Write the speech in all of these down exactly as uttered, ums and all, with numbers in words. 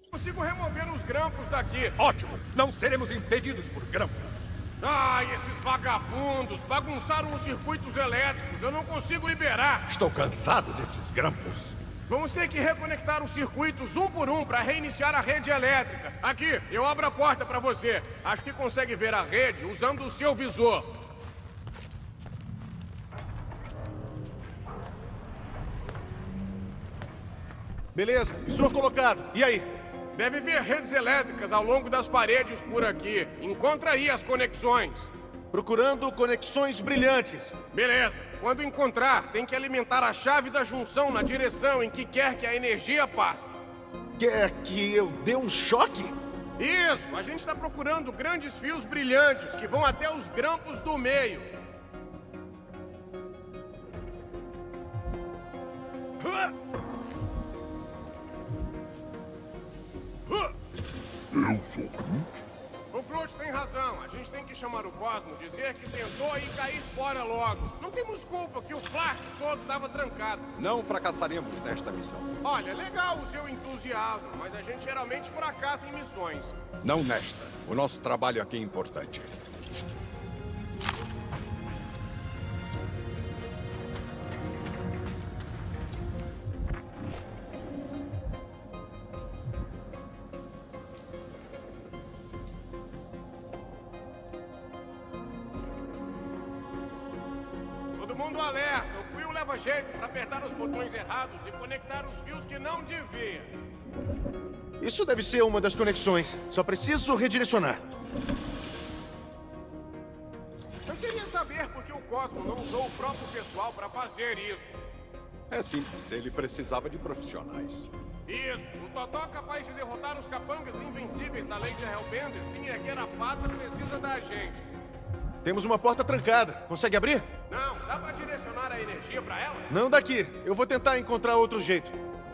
Consigo remover os grampos daqui. Ótimo! Não seremos impedidos por grampos. Ai, esses vagabundos bagunçaram os circuitos elétricos. Eu não consigo liberar. Estou cansado desses grampos. Vamos ter que reconectar os circuitos um por um para reiniciar a rede elétrica. Aqui, eu abro a porta para você. Acho que consegue ver a rede usando o seu visor. Beleza, visor colocado. E aí? Deve ver redes elétricas ao longo das paredes por aqui. Encontra aí as conexões. Procurando conexões brilhantes. Beleza. Quando encontrar, tem que alimentar a chave da junção na direção em que quer que a energia passe. Quer que eu dê um choque? Isso! A gente está procurando grandes fios brilhantes que vão até os grampos do meio. Eu sou Groot? O Groot tem razão. A gente tem que chamar o Cosmo, dizer que tentou e cair fora logo. Não temos culpa que o Clark todo estava trancado. Não fracassaremos nesta missão. Olha, legal o seu entusiasmo, mas a gente geralmente fracassa em missões. Não nesta. O nosso trabalho aqui é importante. Todo mundo alerta. O Quill leva jeito para apertar os botões errados e conectar os fios que não devia. Isso deve ser uma das conexões. Só preciso redirecionar. Eu queria saber por que o Cosmo não usou o próprio pessoal para fazer isso. É simples. Ele precisava de profissionais. Isso. O Totó capaz de derrotar os capangas invencíveis da Lady Hellbender sem erguer a pata precisa da gente. Temos uma porta trancada. Consegue abrir? Não, dá pra direcionar a energia pra ela? Não daqui. Eu vou tentar encontrar outro jeito.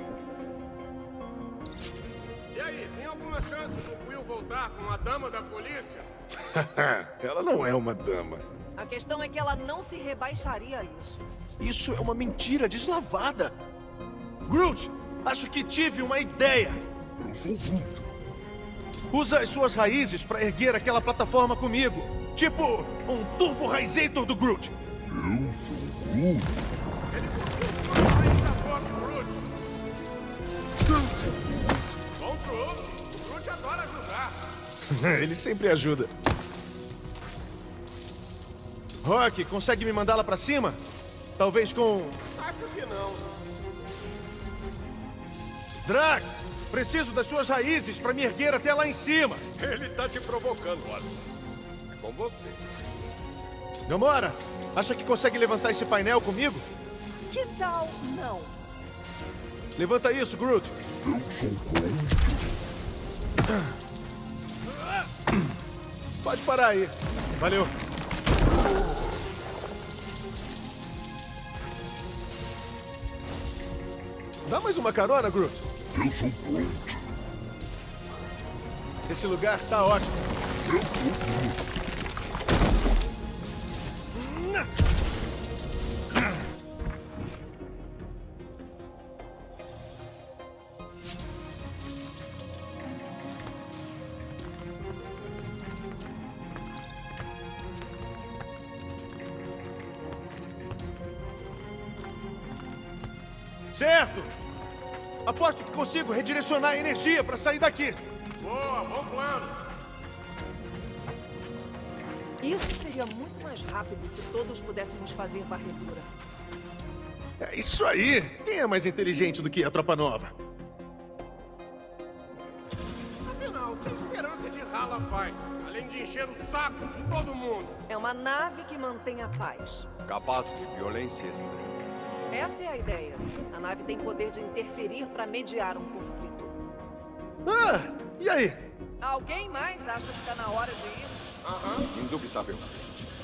E aí, tem alguma chance do Quill voltar com a dama da polícia? Ela não é uma dama. A questão é que ela não se rebaixaria a isso. Isso é uma mentira deslavada. Groot, acho que tive uma ideia. Eu sou Groot. Usa as suas raízes para erguer aquela plataforma comigo. Tipo, um Turbo Raizator do Groot. Eu sou Groot. Ele conseguiu uma raiz da forma, Groot. Bom truque. O Groot adora ajudar. Ele sempre ajuda. Rock, consegue me mandá-la pra cima? Talvez com... Acho que não. Drax, preciso das suas raízes para me erguer até lá em cima. Ele tá te provocando, Arthur. É com você. Gamora, acha que consegue levantar esse painel comigo? Que tal não? Levanta isso, Groot. Eu sou Groot. Pode parar aí. Valeu. Dá mais uma carona, Groot. Eu sou Groot. Esse lugar tá ótimo. Eu sou Groot. Certo! Aposto que consigo redirecionar a energia para sair daqui. Boa, bom plano. Isso seria muito mais rápido se todos pudéssemos fazer varredura. É isso aí! Quem é mais inteligente do que a Tropa Nova? Afinal, o que a esperança de Hala faz? Além de encher o saco de todo mundo. É uma nave que mantém a paz. Capaz de violência extrema. Essa é a ideia. A nave tem poder de interferir para mediar um conflito. Ah, e aí? Alguém mais acha que está na hora de ir? Aham. Indubitavelmente.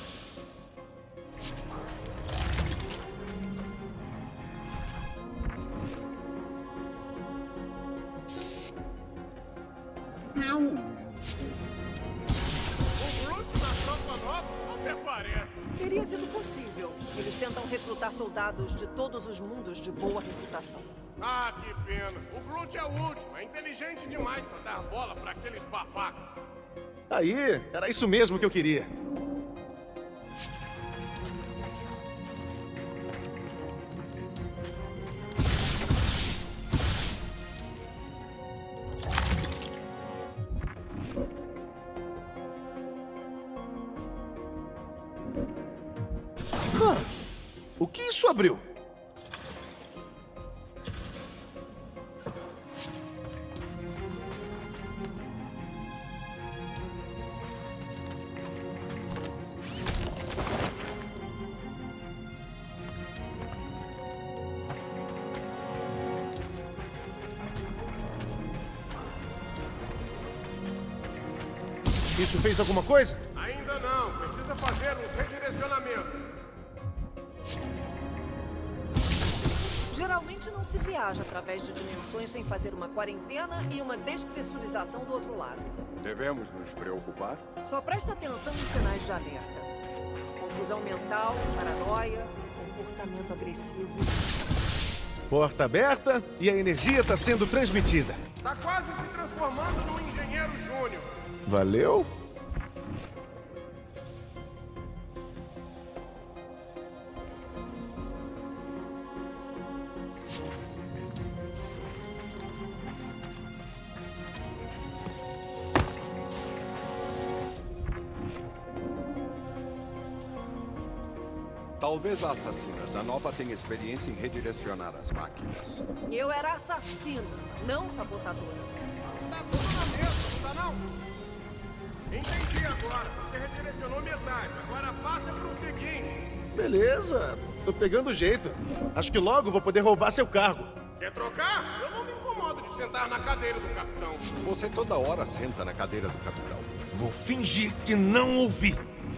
Eu O Groot na Tropa Nova até parece. Teria sido possível. Eles tentam recrutar soldados de todos os mundos de boa reputação. Ah, que pena. O Groot é o último. É inteligente demais pra dar bola pra aqueles babacas. Aí, era isso mesmo que eu queria. Ah, o que isso abriu? Isso fez alguma coisa? Ainda não. Precisa fazer um redirecionamento. Geralmente não se viaja através de dimensões sem fazer uma quarentena e uma despressurização do outro lado. Devemos nos preocupar? Só presta atenção em sinais de alerta. Confusão mental, paranoia, comportamento agressivo. Porta aberta e a energia está sendo transmitida. Tá quase se transformando num engenheiro júnior. Valeu? Talvez a assassina da Nova tenha experiência em redirecionar as máquinas. Eu era assassina, não sabotadora. Tá tudo na mesa, não tá não? Entendi agora. Você redirecionou metade. Agora passa pro seguinte. Beleza, tô pegando o jeito. Acho que logo vou poder roubar seu cargo. Quer trocar? Eu não me incomodo de sentar na cadeira do capitão. Você toda hora senta na cadeira do capitão. Vou fingir que não ouvi.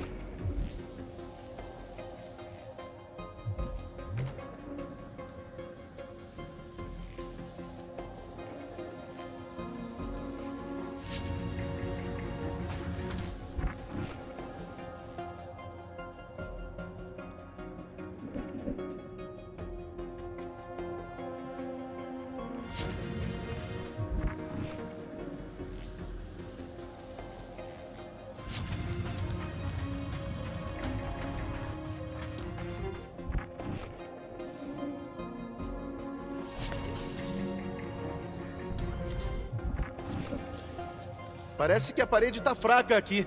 Parece que a parede tá fraca aqui.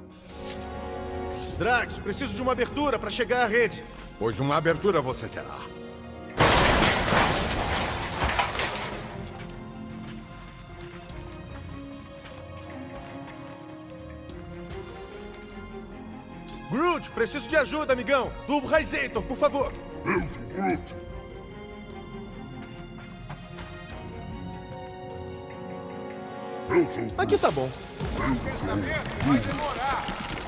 Drax, preciso de uma abertura para chegar à rede. Pois uma abertura você terá. Groot, preciso de ajuda, amigão. Tubo Raizator, por favor. Eu sou Groot. Eu sou Groot. Aqui tá bom. Pensamento vai demorar.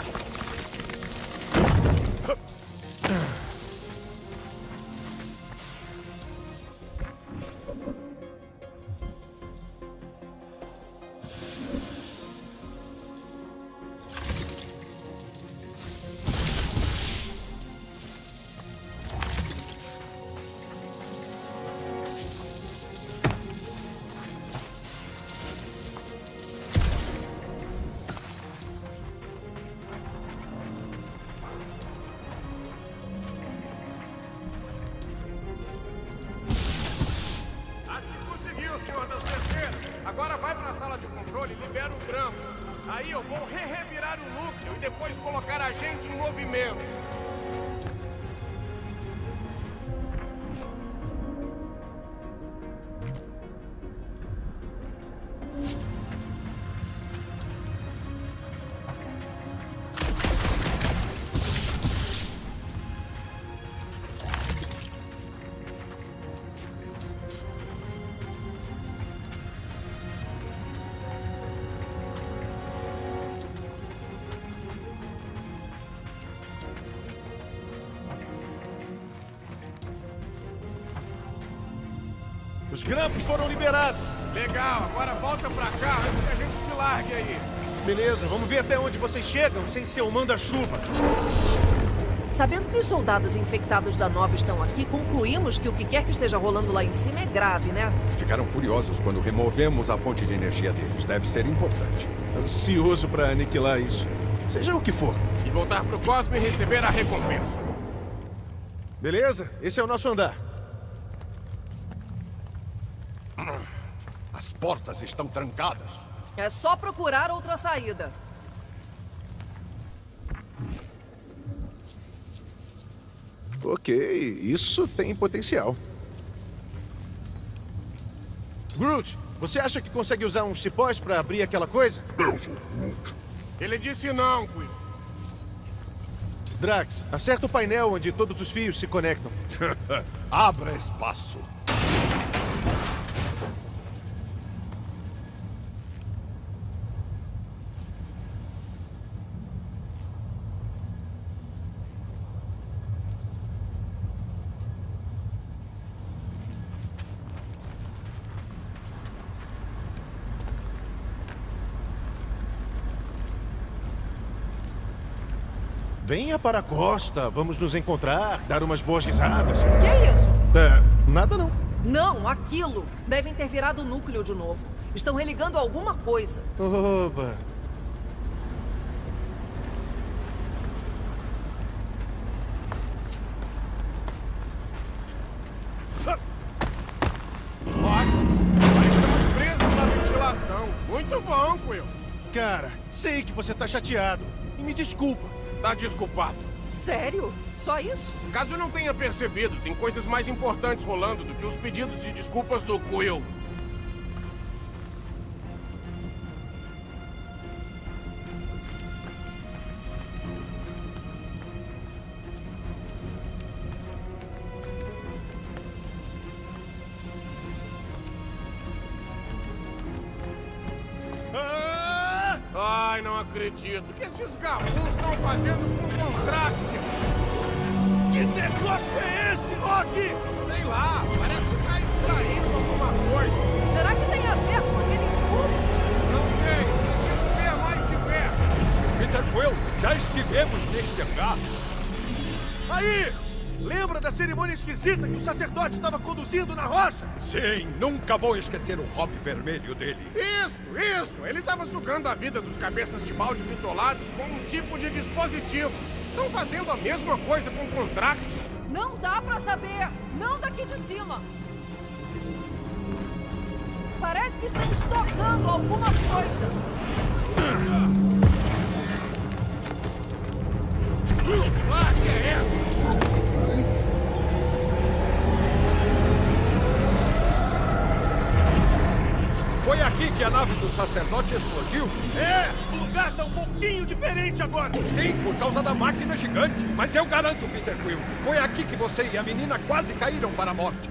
Agora vai para a sala de controle e libera o grampo. Aí eu vou re-revirar o núcleo e depois colocar a gente em movimento. Os grampos foram liberados. Legal, agora volta pra cá antes que a gente te largue aí. Beleza, vamos ver até onde vocês chegam sem ser o manda-chuva. Sabendo que os soldados infectados da Nova estão aqui, concluímos que o que quer que esteja rolando lá em cima é grave, né? Ficaram furiosos quando removemos a fonte de energia deles. Deve ser importante. Ansioso pra aniquilar isso. Seja o que for. E voltar pro Cosmo e receber a recompensa. Beleza? Esse é o nosso andar. As portas estão trancadas. É só procurar outra saída. Ok, isso tem potencial. Groot, você acha que consegue usar uns cipós pra abrir aquela coisa? Eu sou Groot. Ele disse não, Quill. Drax, acerta o painel onde todos os fios se conectam. Abra espaço. Venha para a costa, vamos nos encontrar, dar umas boas risadas. Que é isso? É, nada não. Não, aquilo. Devem ter virado o núcleo de novo. Estão religando alguma coisa. Oba. Ótimo. Mas estamos presos na ventilação. Muito bom, Quill. Cara, sei que você tá chateado. E me desculpa. Tá desculpado. Sério? Só isso? Caso não tenha percebido, tem coisas mais importantes rolando do que os pedidos de desculpas do Quill. Ai, não acredito. O que esses gaúchos estão fazendo com Contraxia? Que negócio é esse, Rock? Sei lá, parece que tá extraindo alguma coisa. Será que tem a ver com aqueles cubos? Não sei, preciso ver mais de perto. Peter Quill, já estivemos neste hangar. Aí! Lembra da cerimônia esquisita que o sacerdote estava conduzindo na rocha? Sim, nunca vou esquecer o hobby vermelho dele. Isso, isso! Ele estava sugando a vida dos cabeças de balde bitolados com um tipo de dispositivo. Estão fazendo a mesma coisa com Contraxia. Não dá pra saber. Não daqui de cima. Parece que estão estocando alguma coisa. Ah, que é essa? Foi aqui que a nave do sacerdote explodiu? É! O lugar tá um pouquinho diferente agora! Sim, por causa da máquina gigante. Mas eu garanto, Peter Quill, foi aqui que você e a menina quase caíram para a morte.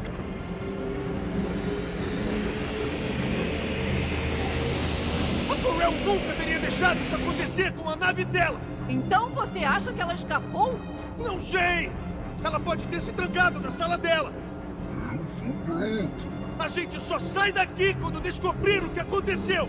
A Corel nunca teria deixado isso acontecer com a nave dela! Então você acha que ela escapou? Não sei! Ela pode ter se trancado na sala dela! Eu sou Groot. A gente só sai daqui quando descobrir o que aconteceu!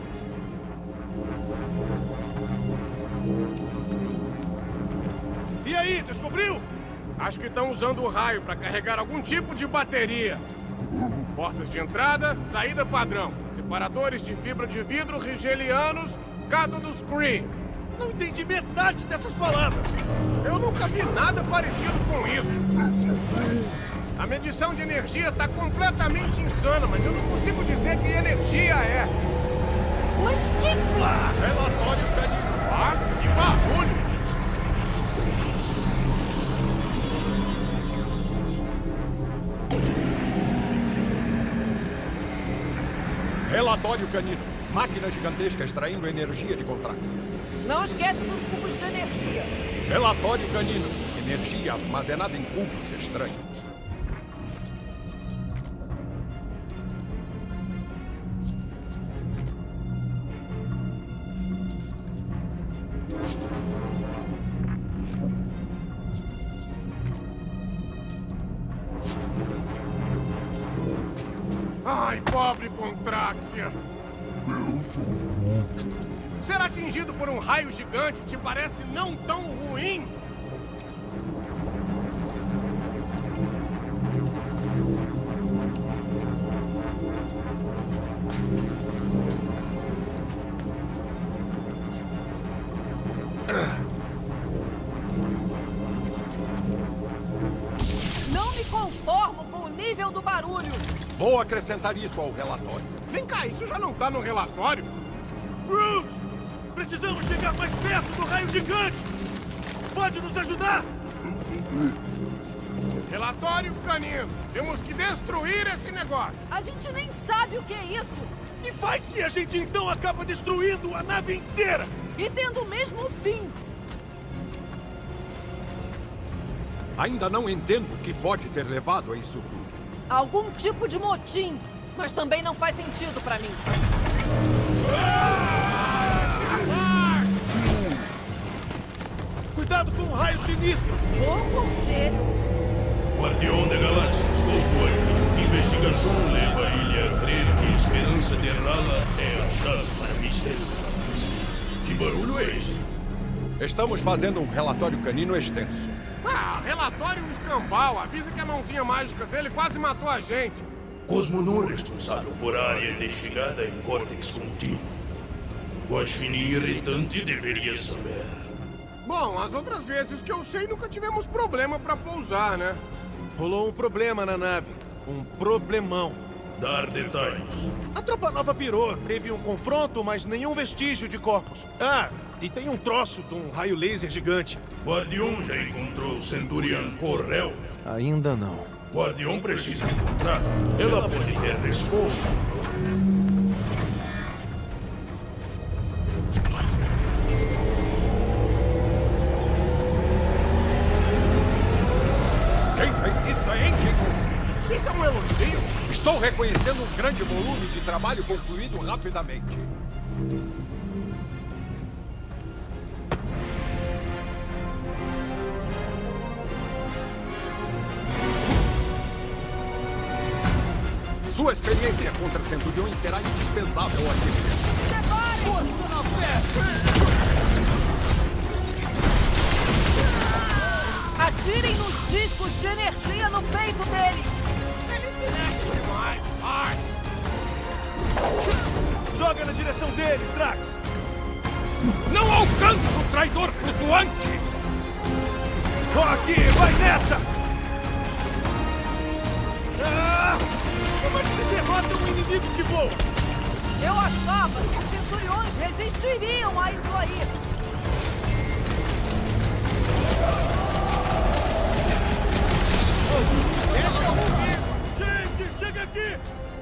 E aí, descobriu? Acho que estão usando o raio para carregar algum tipo de bateria. Portas de entrada, saída padrão. Separadores de fibra de vidro rigelianos, cátodos Kree. Não entendi metade dessas palavras. Eu nunca vi nada parecido com isso. A medição de energia está completamente insana, mas eu não consigo dizer que energia é. Mas que... Ah, relatório canino. Ah, que barulho! Relatório canino. Máquina gigantesca extraindo energia de Contraxia. Não esquece dos cubos de energia. Relatório canino. Energia armazenada em cubos estranhos. Ai, pobre Contraxia. Eu sou Groot. Ser atingido por um raio gigante te parece não tão ruim? Não me conformo com o nível do barulho. Vou acrescentar isso ao relatório. Vem cá, isso já não tá no relatório? Groot! Precisamos chegar mais perto do raio gigante! Pode nos ajudar? Eu sou Groot. Relatório canino. Temos que destruir esse negócio. A gente nem sabe o que é isso. E vai que a gente então acaba destruindo a nave inteira! E tendo o mesmo fim. Ainda não entendo o que pode ter levado a isso tudo. Algum tipo de motim. Mas também não faz sentido pra mim. Cuidado com o raio sinistro! Bom conselho. Guardião da Galáxia, Cosmoide. Investigação leva ele a crer que a esperança de Rala é a chave para o mistério da galáxia. Que barulho é esse? Estamos fazendo um relatório canino extenso. Ah, relatório escambau. Avisa que a mãozinha mágica dele quase matou a gente. Cosmonor responsável por área de chegada em córtex contínuo. Guaxinim irritante deveria saber. Bom, as outras vezes que eu sei, nunca tivemos problema pra pousar, né? Rolou um problema na nave. Um problemão. Dar detalhes. A tropa nova pirou. Teve um confronto, mas nenhum vestígio de corpos. Ah, e tem um troço de um raio laser gigante. Guardião já encontrou o Centurion Correl? Ainda não. Guardião precisa encontrar. Ela pode ter resposta. Quem fez isso, hein, Jingles? Isso é um elogio? Estou reconhecendo um grande volume de trabalho concluído rapidamente. Sua experiência contra centuriões será indispensável aqui. Atirem nos discos de energia no peito deles. Ele se mexe demais. Vai. Joga na direção deles, Drax! Não alcança o traidor flutuante! Rock, vai nessa! Ah! Como é que se derrota um inimigo que voa? Eu achava que os centuriões resistiriam a isso aí. Gente, chega aqui!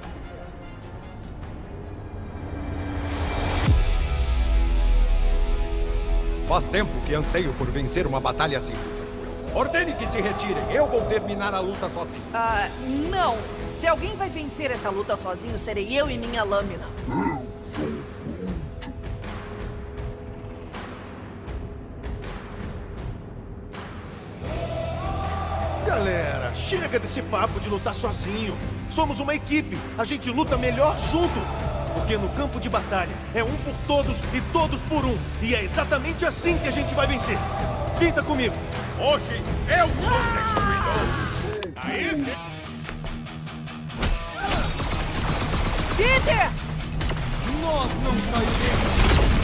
Faz tempo que anseio por vencer uma batalha assim. Ordene que se retirem. Eu vou terminar a luta sozinho. Ah, não. Se alguém vai vencer essa luta sozinho, serei eu e minha lâmina. Eu sou Groot. Galera, chega desse papo de lutar sozinho. Somos uma equipe. A gente luta melhor junto. Porque no campo de batalha é um por todos e todos por um. E é exatamente assim que a gente vai vencer. Quem tá comigo? Hoje eu sou destruidor. Aí sim. Peter! Nós não trairemos.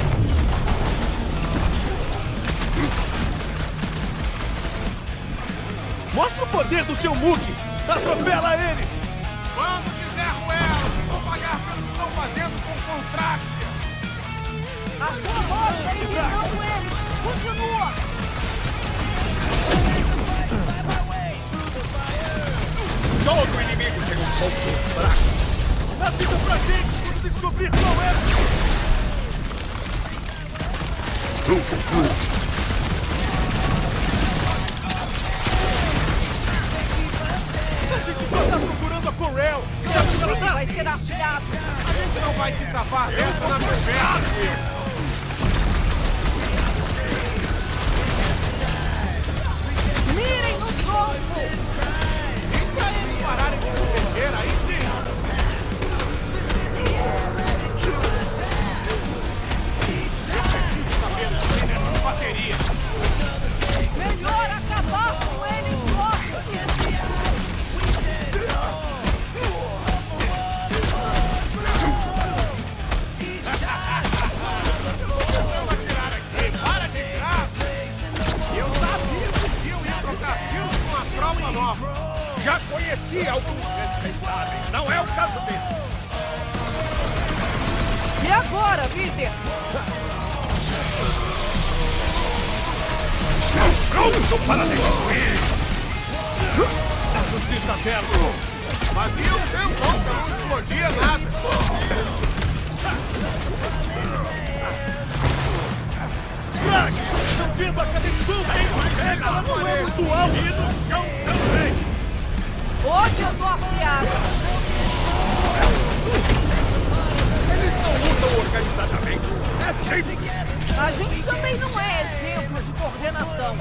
Mostra o poder do seu Mug. Atropela eles. Quando quiser, Ruel. Vou pagar pelo que estão fazendo com Contraxia. A sua voz é eliminando eles! Continua! Todo inimigo tem um ponto fraco. Avisa pra gente quando descobrir qual é. Eu sou Groot. A gente só tá procurando a Corel. Seu time vai ser afiado! A gente não vai se safar dessa na conversa. Mirem no tronco! Diz pra eles pararem de se mexer, aí sim. Eu preciso saber o que tem nessas baterias. Melhor acabar com eles logo! Vamos atirar aqui. Para de tirar. nova. Já conheci alguns respeitáveis. Não é o caso dele. E agora, Peter? Pronto para destruir! A justiça dela! Fazia um tempão que não explodia nada. Drag! Estão vendo a cadência? Ela não é muito alta! E no chão também! Hoje eu tô afiada. Eles não lutam organizadamente. É simples. A gente também não é exemplo de coordenação.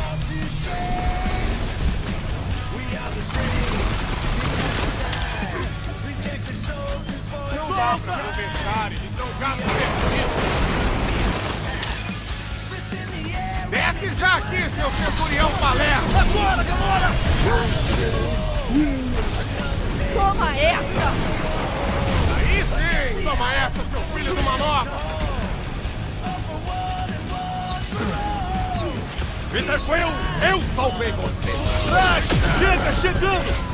Não dá pra conversar, eles são gatos perdidos. Desce já aqui, seu centurião Palermo! Agora, Gamora! Toma essa! Aí sim! Toma essa, seu filho de uma nova! Peter Quill, eu salvei você! Drag! Chega, chegando!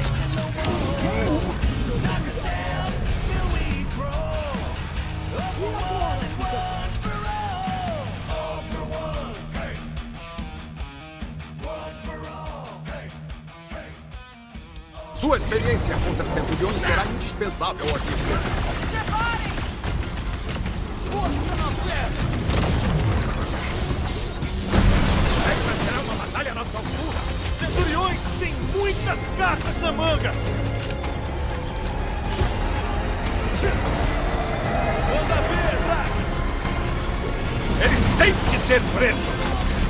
Sua experiência contra centuriões será indispensável aqui. Separem! Força na fé! Essa será uma batalha à nossa altura. Centuriões têm muitas cartas na manga! Manda ver, Drag! Eles têm que ser presos.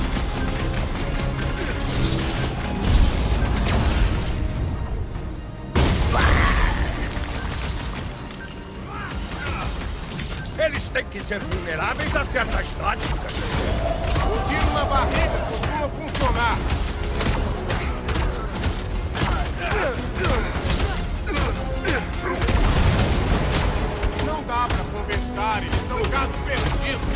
Eles têm que ser vulneráveis a certas táticas. O tiro na barriga costuma funcionar. Não dá pra conversar, eles são caso perdido.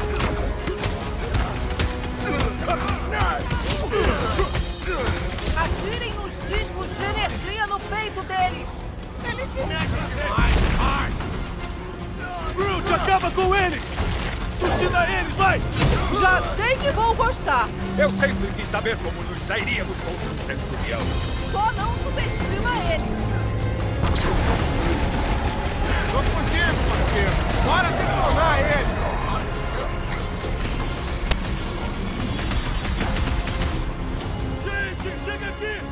Atirem nos discos de energia no peito deles! Eles se mexem demais, demais. Groot, acaba com eles! Trucida eles, vai! Já sei que vão gostar! Eu sempre quis saber como nos sairíamos contra um centurião. Só não subestima eles! Tô contigo, parceiro. Bora detonar ele. Gente, chega aqui!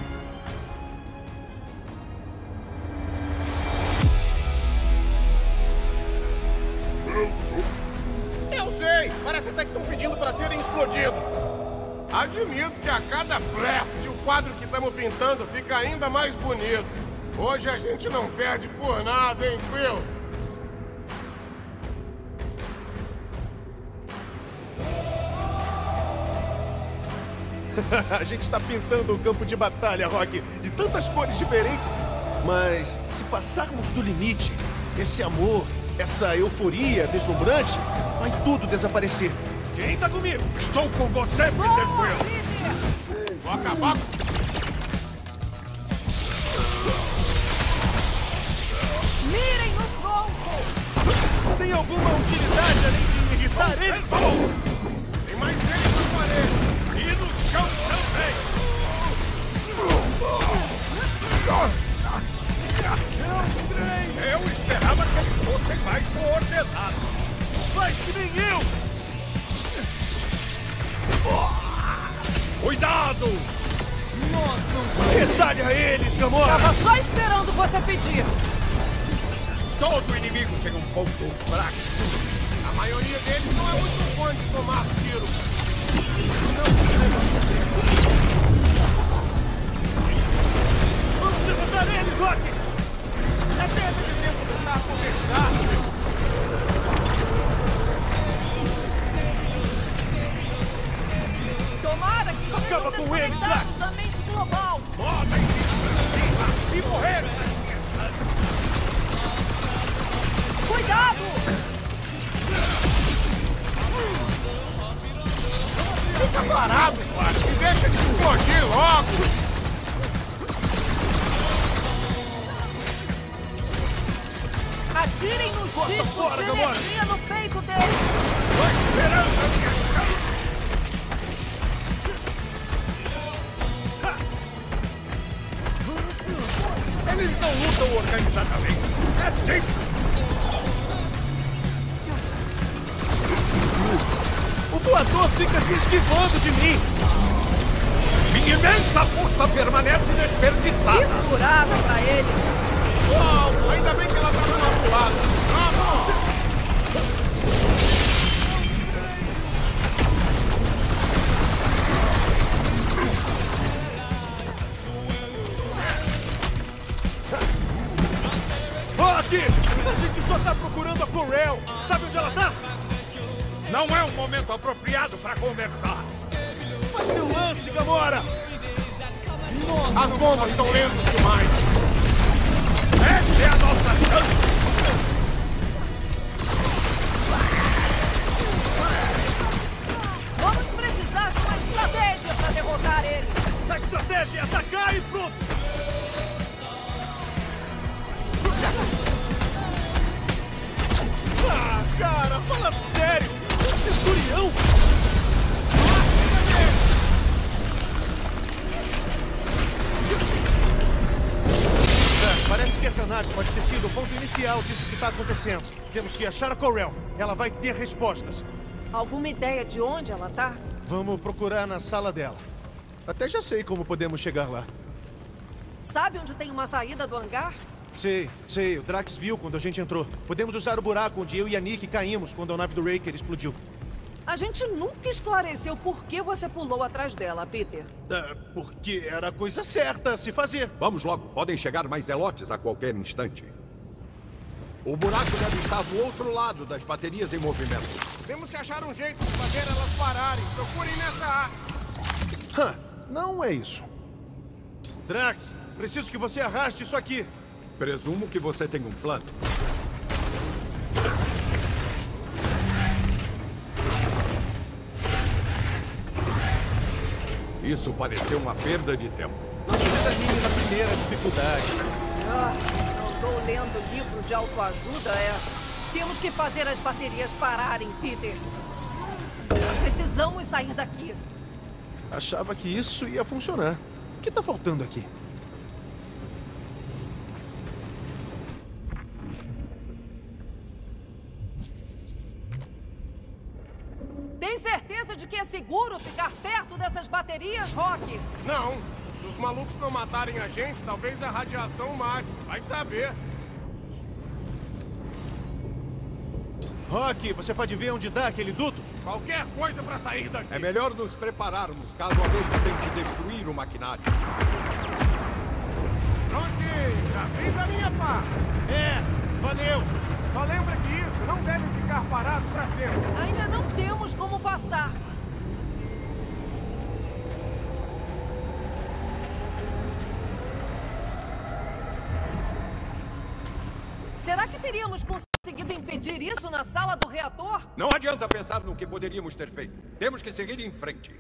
Eu sei! Parece até que estão pedindo para serem explodidos. Admito que a cada draft o quadro que estamos pintando fica ainda mais bonito. Hoje a gente não perde por nada, hein, Quill? A gente está pintando o campo de batalha, Rock, de tantas cores diferentes. Mas se passarmos do limite, esse amor, essa euforia deslumbrante, vai tudo desaparecer. Quem tá comigo? Estou com você, Peter Boa, Quill. Peter! Vou acabar com... Mirem no tronco! Tem alguma utilidade além de me irritar eles? Tem mais deles na parede. E no chão também. Eu esperava que eles fossem mais coordenados. Faz que nem eu! Cuidado! Retalha eles, Gamora! Tava só esperando você pedir! Todo inimigo tem um ponto fraco. A maioria deles não é muito fã de tomar tiro. Vamos derrotar eles, Rock! É tempo de tempo sentar a conversar. Tomara que Acaba com eles, desconectados da mente global! Podem se e morrer. Cuidado! Fica parado, cara. E deixa de explodir logo. Corta Discos fora, de Gamora! energia no peito dele! A esperança minha chama! Eles não lutam organizadamente. É simples. O voador fica se esquivando de mim! Minha imensa força permanece desperdiçada. Que furada pra eles! Uau! Ainda bem que ela tá do nosso lado. Vamos! Rock! A gente só tá procurando a Corel! Sabe onde ela tá? Não é um momento apropriado para conversar. Faz seu lance, Gamora! As bombas estão lentas demais. Essa é a nossa chance. Vamos precisar de uma estratégia pra derrotar ele! A estratégia é atacar e pronto! Ah, cara, fala sério! Centurião! É, parece que essa nave pode ter sido o ponto inicial disso que está acontecendo. Temos que achar a Corel. Ela vai ter respostas. Alguma ideia de onde ela tá? Vamos procurar na sala dela. Até já sei como podemos chegar lá. Sabe onde tem uma saída do hangar? Sei, sei. O Drax viu quando a gente entrou. Podemos usar o buraco onde eu e a Nick caímos quando a nave do Raker explodiu. A gente nunca esclareceu por que você pulou atrás dela, Peter. É, porque era a coisa certa a se fazer. Vamos logo. Podem chegar mais zelotes a qualquer instante. O buraco deve estar do outro lado das baterias em movimento. Temos que achar um jeito de fazer elas pararem. Procurem nessa área. Hã, não é isso. Drax, preciso que você arraste isso aqui. Presumo que você tem um plano. Isso pareceu uma perda de tempo. Não se desanime na primeira dificuldade. Ah, andou lendo livro de autoajuda, é... Temos que fazer as baterias pararem, Peter. Precisamos sair daqui. Achava que isso ia funcionar. O que tá faltando aqui? Tem certeza de que é seguro ficar perto dessas baterias, Rock? Não. Se os malucos não matarem a gente, talvez a radiação mate. Vai saber. Rock, você pode ver onde dá aquele duto? Qualquer coisa pra sair daqui. É melhor nos prepararmos caso a Vespa tente destruir o maquinário. Prontinho. Já fiz a minha parte. É, valeu. Só lembra que isso não deve ficar parado pra sempre. Ainda não temos como passar. Será que teríamos conseguido impedir isso na sala do reator? Não adianta pensar no que poderíamos ter feito. Temos que seguir em frente.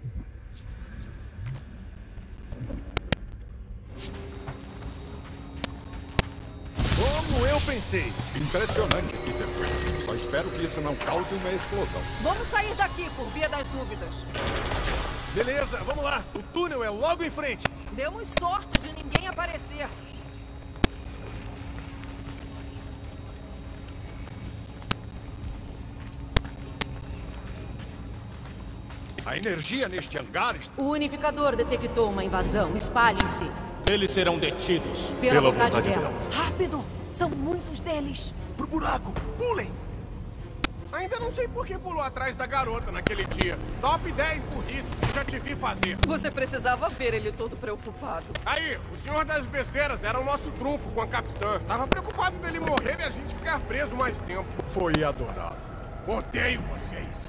Como eu pensei. Impressionante, Peter Quill. Só espero que isso não cause uma explosão. Vamos sair daqui por via das dúvidas. Beleza, vamos lá. O túnel é logo em frente. Demos sorte de ninguém aparecer. A energia neste hangar está... O unificador detectou uma invasão. Espalhem-se. Eles serão detidos. Pela, vontade, dela. Rápido! São muitos deles. Pro buraco. Pulem. Ainda não sei por que pulou atrás da garota naquele dia. Top dez burrices que já te vi fazer. Você precisava ver ele todo preocupado. Aí, o senhor das besteiras era o nosso trunfo com a capitã. Tava preocupado dele morrer e a gente ficar preso mais tempo. Foi adorável. Odeio vocês.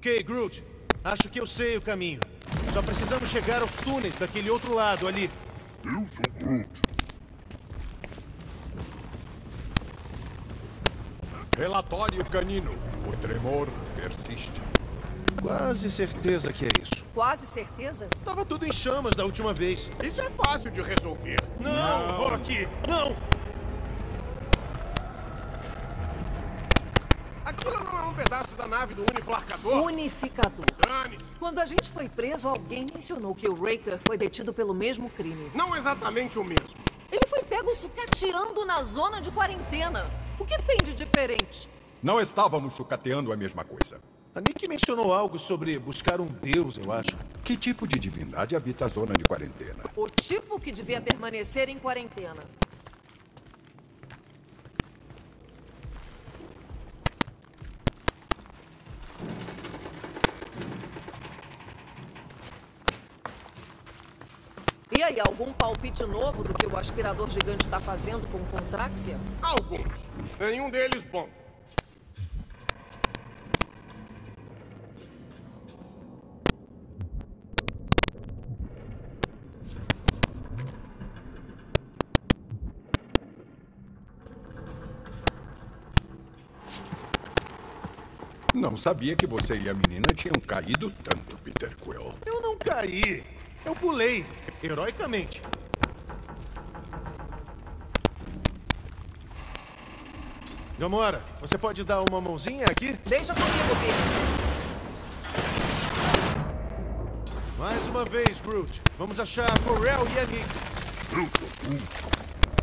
Ok, Groot. Acho que eu sei o caminho. Só precisamos chegar aos túneis daquele outro lado ali. Eu sou Groot. Relatório canino. O tremor persiste. Quase certeza que é isso. Quase certeza? Tava tudo em chamas da última vez. Isso é fácil de resolver. Não, Rocky! Não! Aquilo não é um pedaço da nave do Uniflarcador? Unificador. Dane-se. Quando a gente foi preso, alguém mencionou que o Raker foi detido pelo mesmo crime. Não exatamente o mesmo. Ele foi pego sucateando na zona de quarentena. O que tem de diferente? Não estávamos sucateando a mesma coisa. A Nick mencionou algo sobre buscar um deus, eu acho. Que tipo de divindade habita a zona de quarentena? O tipo que devia permanecer em quarentena. E aí, algum palpite novo do que o aspirador gigante está fazendo com o Contraxia? Alguns. Nenhum deles bom. Não sabia que você e a menina tinham caído tanto, Peter Quill. Eu não caí. Eu pulei. Heroicamente. Gamora, você pode dar uma mãozinha aqui? Deixa comigo, Peter. Mais uma vez, Groot. Vamos achar a Ko-Rel e a Nick. Eu sou Groot.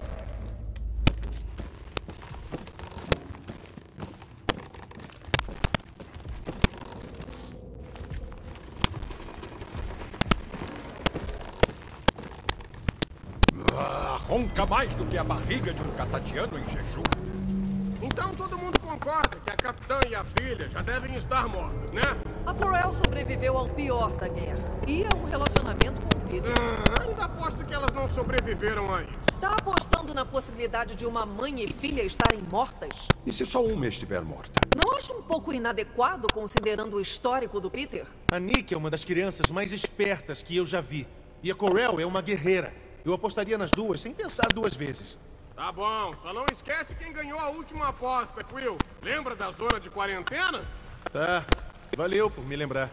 Ah, ronca mais do que a barriga de um catatiano em jejum. Então todo mundo concorda que a capitã e a filha já devem estar mortas, né? A Ko-Rel sobreviveu ao pior da guerra. E a um relacionamento com o Peter. Hum, ainda aposto que elas não sobreviveram a isso. Tá apostando na possibilidade de uma mãe e filha estarem mortas? E se só uma estiver morta? Não acha um pouco inadequado considerando o histórico do Peter? A Nick é uma das crianças mais espertas que eu já vi. E a Ko-Rel é uma guerreira. Eu apostaria nas duas sem pensar duas vezes. Tá bom, só não esquece quem ganhou a última aposta, Quill. Lembra da zona de quarentena? Tá. Valeu por me lembrar.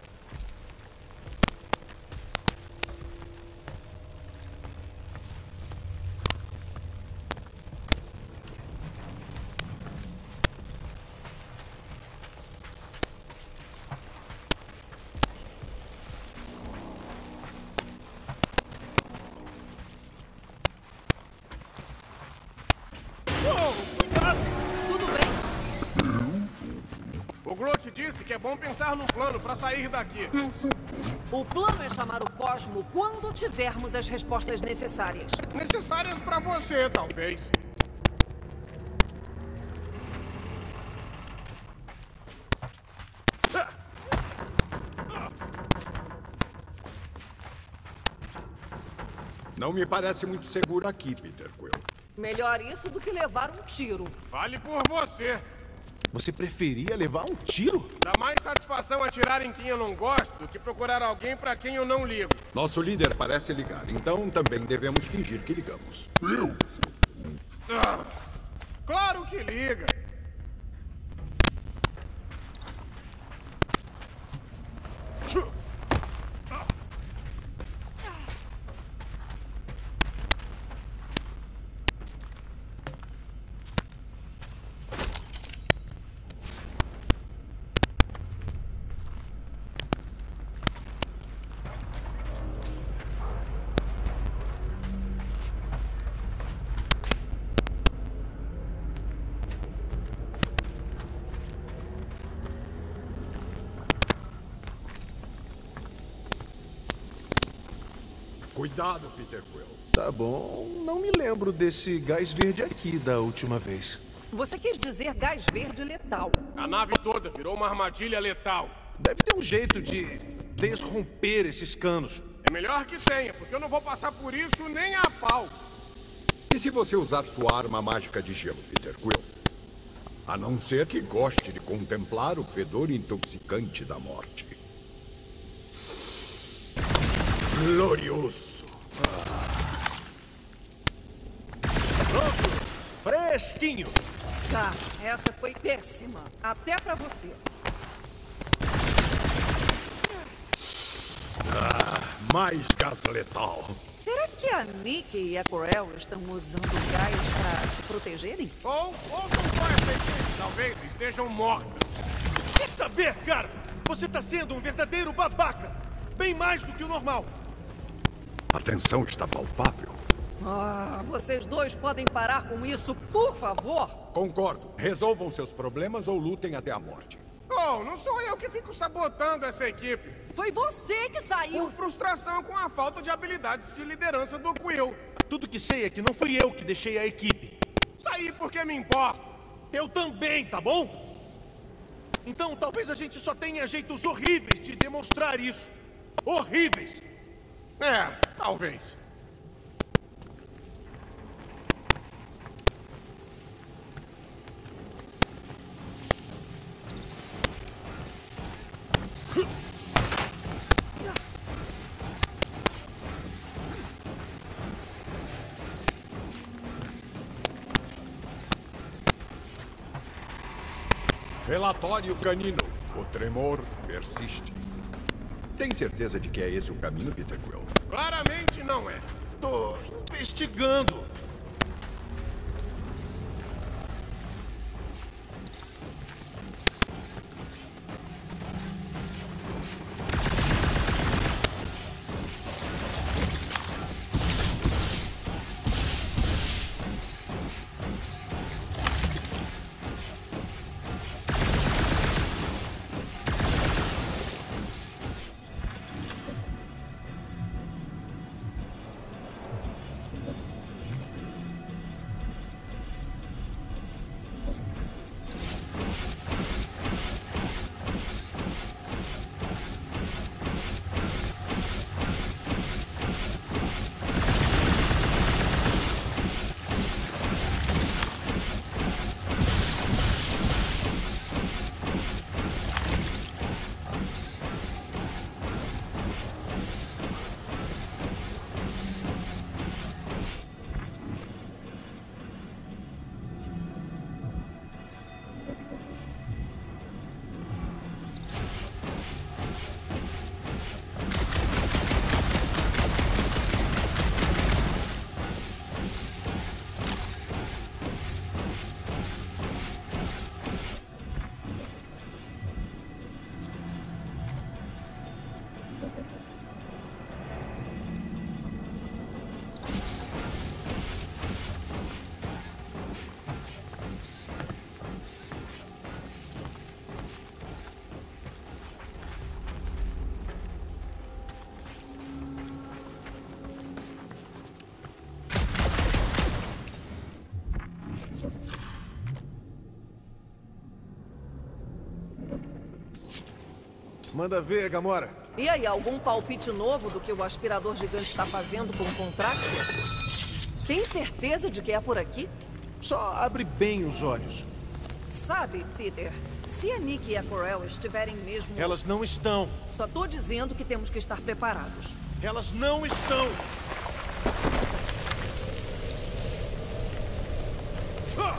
Tudo bem. O Groot disse que é bom pensar num plano pra sair daqui. O plano é chamar o Cosmo quando tivermos as respostas necessárias. Necessárias pra você, talvez. Não me parece muito seguro aqui, Peter Quill. Melhor isso do que levar um tiro. Fale por você. Você preferia levar um tiro? Dá mais satisfação atirar em quem eu não gosto do que procurar alguém pra quem eu não ligo. Nosso líder parece ligar, então também devemos fingir que ligamos. Eu Ah, claro que liga. Cuidado, Peter Quill. Tá bom. Não me lembro desse gás verde aqui da última vez. Você quis dizer gás verde letal. A nave toda virou uma armadilha letal. Deve ter um jeito de desromper esses canos. É melhor que tenha, porque eu não vou passar por isso nem a pau. E se você usar sua arma mágica de gelo, Peter Quill? A não ser que goste de contemplar o fedor intoxicante da morte. Glorioso. Pronto! Fresquinho! Tá, essa foi péssima. Até pra você. Ah, mais gás letal. Será que a Nick e a Corel estão usando gás pra se protegerem? Ou, ou são só efeitos. Talvez estejam mortos. Quer saber, cara? Você tá sendo um verdadeiro babaca! Bem mais do que o normal! A tensão está palpável. Ah, vocês dois podem parar com isso, por favor? Concordo. Resolvam seus problemas ou lutem até a morte. Oh, não sou eu que fico sabotando essa equipe. Foi você que saiu! Por frustração com a falta de habilidades de liderança do Quill. Tudo que sei é que não fui eu que deixei a equipe. Saí porque me importa. Eu também, tá bom? Então talvez a gente só tenha jeitos horríveis de demonstrar isso. Horríveis! É, talvez. Relatório canino. O tremor persiste. Tem certeza de que é esse o caminho, Peter Quill? Claramente não é. Tô investigando. Manda ver, Gamora. E aí, algum palpite novo do que o aspirador gigante está fazendo com o Contraxia? Tem certeza de que é por aqui? Só abre bem os olhos. Sabe, Peter, se a Nick e a Corel estiverem mesmo... Elas não estão. Só tô dizendo que temos que estar preparados. Elas não estão. Ah!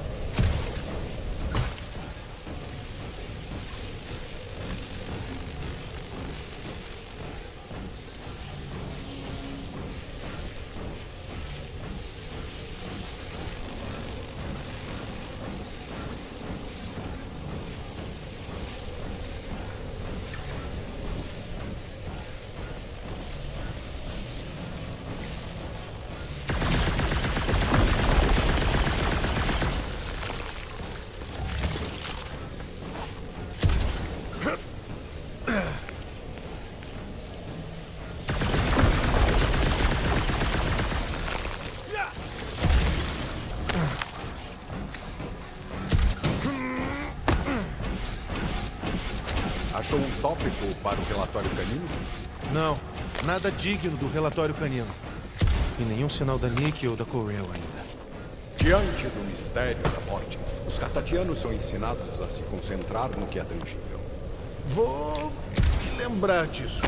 Achou um tópico para o relatório canino? Não, nada digno do relatório canino. E nenhum sinal da Nick ou da Corel ainda. Diante do mistério da morte, Os cartatianos são ensinados a se concentrar no que é tangível. Vou te lembrar disso.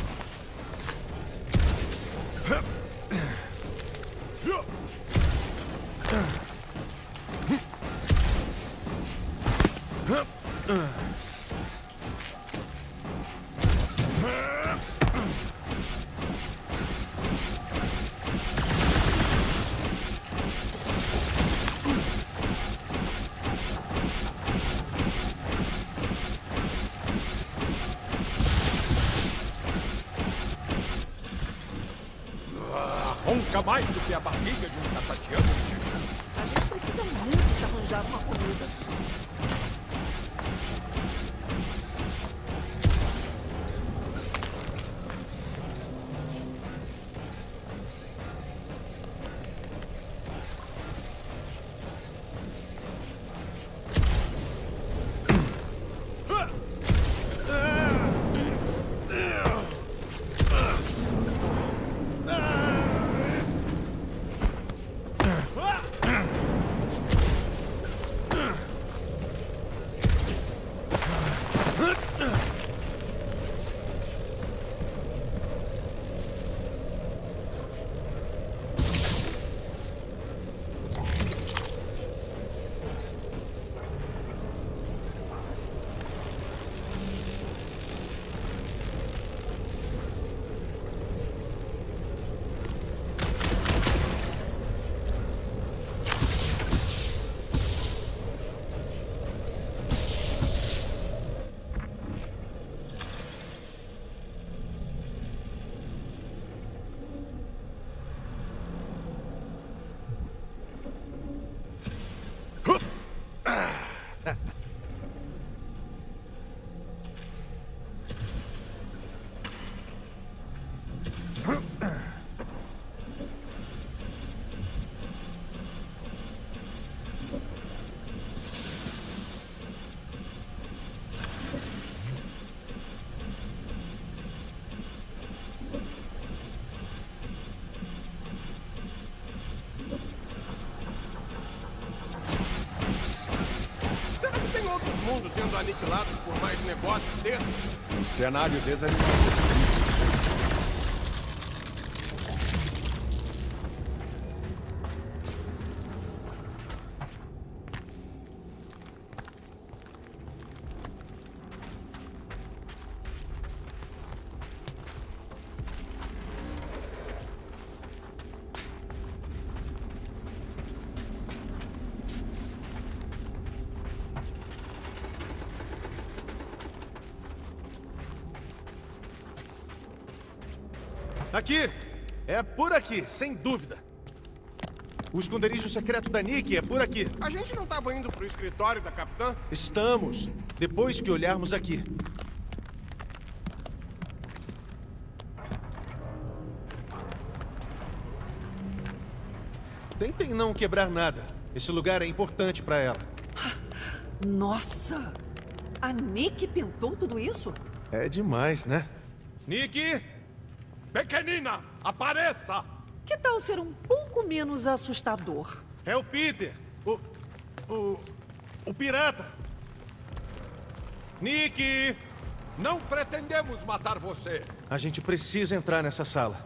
Ronca mais do que a barriga de um cartatiano. A gente precisa muito de arranjar uma comida. Mundos sendo aniquilados por mais negócios desses? Um cenário desanimador. Aqui! É por aqui, sem dúvida. O esconderijo secreto da Nikki é por aqui. A gente não estava indo pro escritório da capitã? Estamos, depois que olharmos aqui. Tentem não quebrar nada. Esse lugar é importante para ela. Nossa! A Nikki pintou tudo isso? É demais, né? Nikki! Pequenina, apareça! Que tal ser um pouco menos assustador? É o Peter! O... o... o pirata! Nikki! Não pretendemos matar você. A gente precisa entrar nessa sala.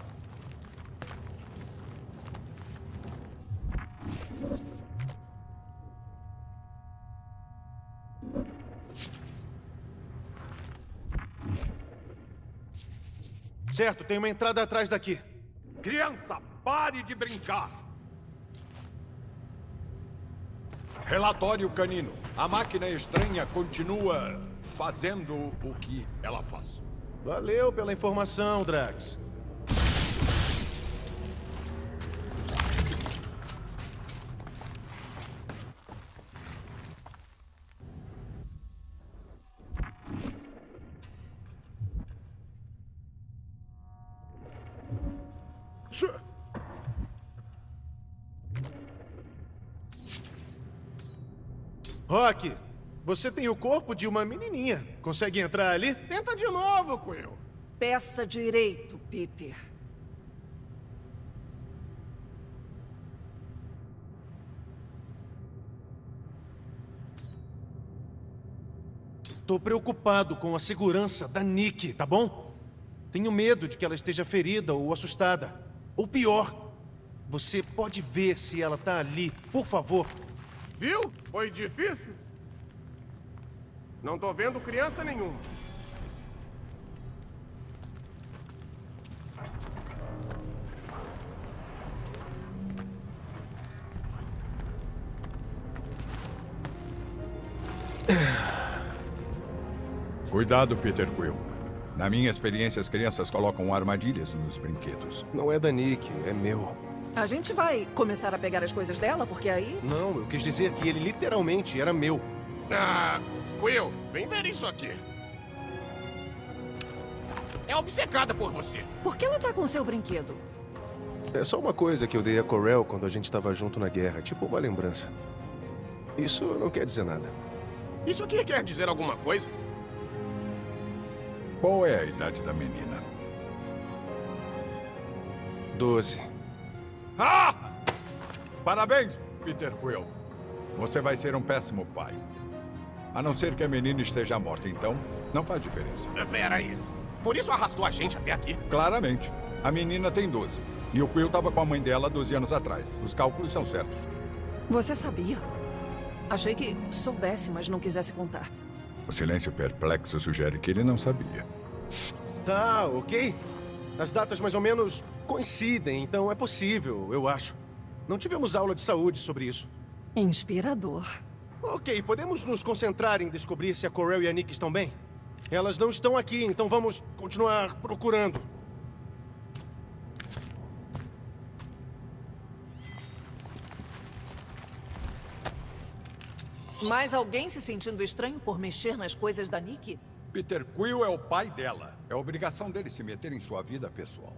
Certo, tem uma entrada atrás daqui. Criança, pare de brincar. Relatório canino. A máquina estranha continua fazendo o que ela faz. Valeu pela informação, Drax. Rock, você tem o corpo de uma menininha. Consegue entrar ali? Tenta de novo, Quill. Peça direito, Peter. Tô preocupado com a segurança da Nikki, tá bom? Tenho medo de que ela esteja ferida ou assustada. Ou pior, você pode ver se ela tá ali, por favor. Viu? Foi difícil. Não tô vendo criança nenhuma. Cuidado, Peter Quill. Na minha experiência, as crianças colocam armadilhas nos brinquedos. Não é da Nikki, é meu. A gente vai começar a pegar as coisas dela, porque aí... Não, eu quis dizer que ele literalmente era meu. Ah, Quill, vem ver isso aqui. É obcecada por você. Por que ela tá com seu brinquedo? É só uma coisa que eu dei a Corel quando a gente estava junto na guerra, tipo uma lembrança. Isso não quer dizer nada. Isso aqui quer dizer alguma coisa? Qual é a idade da menina? Doze. Ah! Parabéns, Peter Quill. Você vai ser um péssimo pai. A não ser que a menina esteja morta, então não faz diferença. Pera aí. Por isso arrastou a gente até aqui? Claramente. A menina tem doze. E o Quill estava com a mãe dela doze anos atrás. Os cálculos são certos. Você sabia? Achei que soubesse, mas não quisesse contar. O silêncio perplexo sugere que ele não sabia. Tá, ok. As datas mais ou menos coincidem, então é possível, eu acho. Não tivemos aula de saúde sobre isso. Inspirador. Ok, podemos nos concentrar em descobrir se a Corel e a Nikki estão bem? Elas não estão aqui, então vamos continuar procurando. Mais alguém se sentindo estranho por mexer nas coisas da Nikki? Peter Quill é o pai dela. É obrigação dele se meter em sua vida pessoal.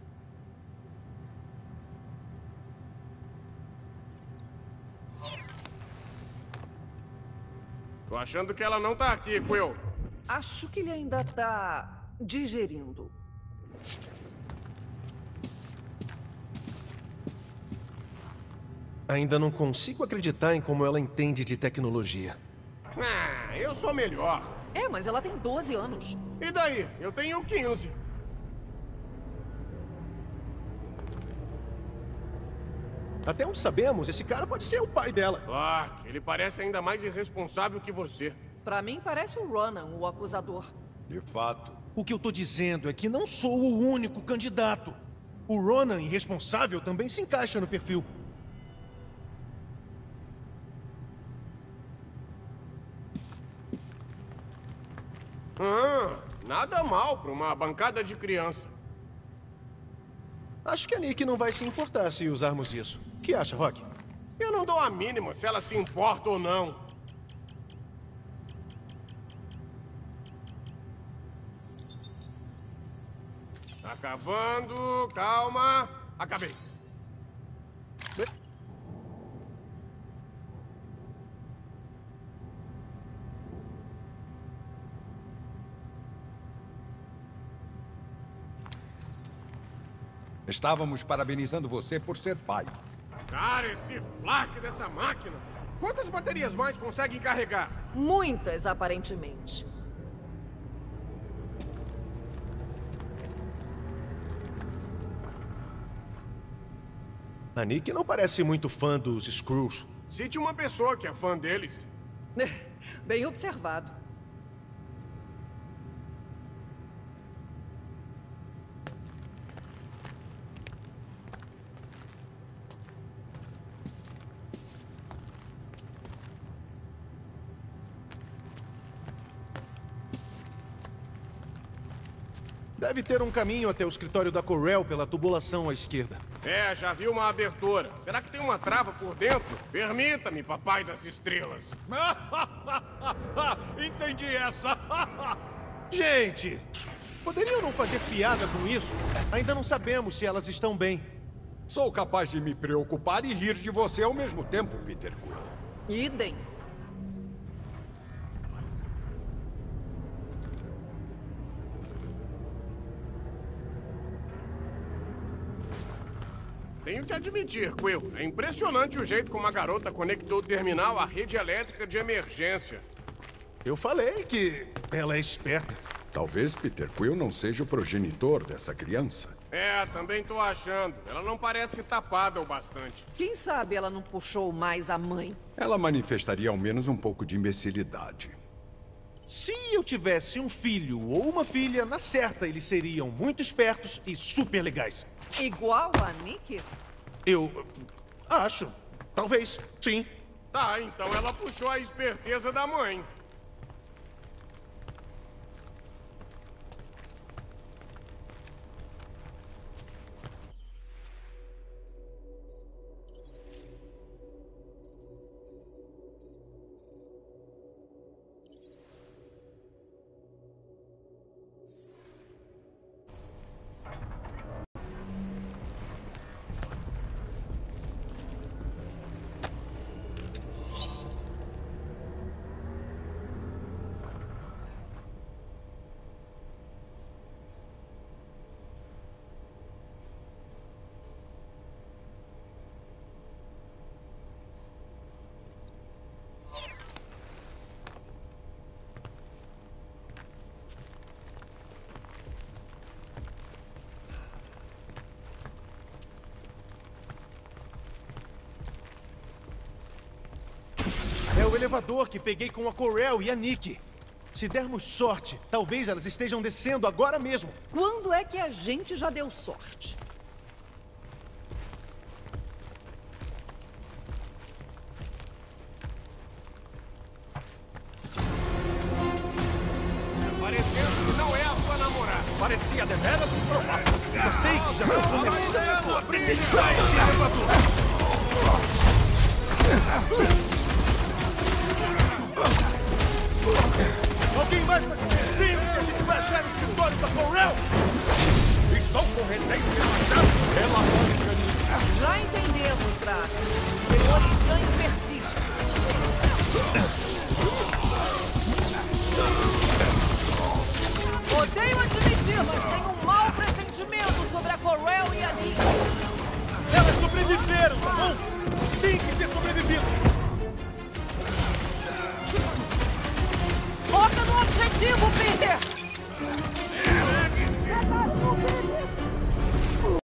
Tô achando que ela não tá aqui, Quill. Acho que ele ainda tá digerindo. Ainda não consigo acreditar em como ela entende de tecnologia. Ah, eu sou melhor. É, mas ela tem doze anos. E daí? Eu tenho quinze. Até onde sabemos, esse cara pode ser o pai dela. Clark, ele parece ainda mais irresponsável que você. Pra mim, parece o Ronan, o acusador. De fato. O que eu tô dizendo é que não sou o único candidato. O Ronan irresponsável também se encaixa no perfil. Ah, nada mal pra uma bancada de criança. Acho que a Nikki não vai se importar se usarmos isso. O que acha, Rock? Eu não dou a mínima se ela se importa ou não. Acabando, calma. Acabei. Estávamos parabenizando você por ser pai. Cara, esse flaque dessa máquina. Quantas baterias mais conseguem carregar? Muitas, aparentemente. A Nikki não parece muito fã dos Skrulls. Cite uma pessoa que é fã deles. Bem observado. Deve ter um caminho até o escritório da Corel pela tubulação à esquerda. É, já vi uma abertura. Será que tem uma trava por dentro? Permita-me, papai das estrelas. Entendi essa. Gente, poderiam não fazer piada com isso? Ainda não sabemos se elas estão bem. Sou capaz de me preocupar e rir de você ao mesmo tempo, Peter Quill. Idem. Tenho que admitir, Quill, é impressionante o jeito como a garota conectou o terminal à rede elétrica de emergência. Eu falei que ela é esperta. Talvez Peter Quill não seja o progenitor dessa criança. É, também tô achando. Ela não parece tapada o bastante. Quem sabe ela não puxou mais a mãe? Ela manifestaria ao menos um pouco de imbecilidade. Se eu tivesse um filho ou uma filha, na certa eles seriam muito espertos e super legais. Igual a Nick? Eu... acho. Talvez, sim. Tá, então ela puxou a esperteza da mãe. É o elevador que peguei com a Corel e a Nick. Se dermos sorte, talvez elas estejam descendo agora mesmo. Quando é que a gente já deu sorte? Parecendo que não é a sua namorada. Parecia deveras improvável. Só sei que já tô começando a acreditar esse elevador. Alguém mais pra dizer sempre que a gente vai achar no escritório da Corel? Estou com receio de achar ela pode. Já entendemos, Drax. O temor estranho persiste. Odeio admitir, mas tenho um mau pressentimento sobre a Corel e a Nick. Elas sobreviveram, tá bom? Tem que ter sobrevivido.